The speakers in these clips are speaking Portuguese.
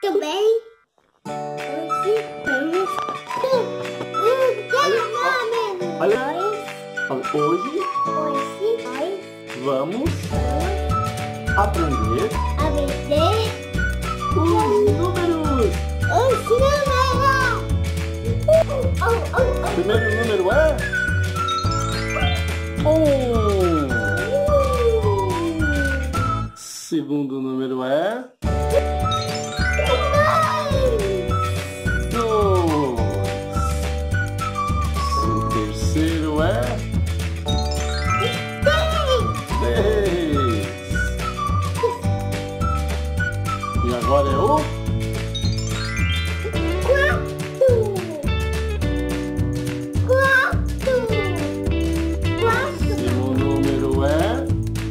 Tudo bem? Hoje vamos... Olha, hoje nós vamos aprender os números. O primeiro número é 1. Segundo número é 2. O terceiro é 3. E agora é o 4. próximo número é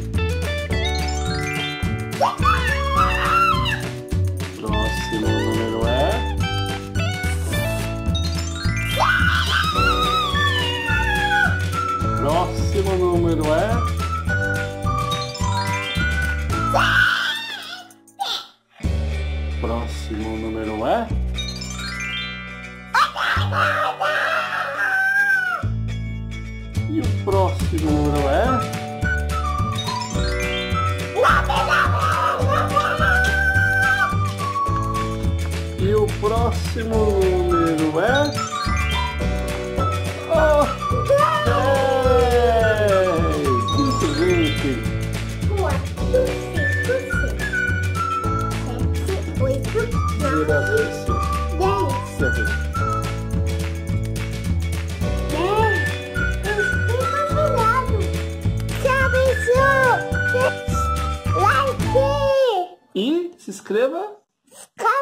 7. E o próximo número é 8. E o próximo número é 10. Muito bem, filho. 4, 5, 6, 7, 8, 9, 10. E se inscreva.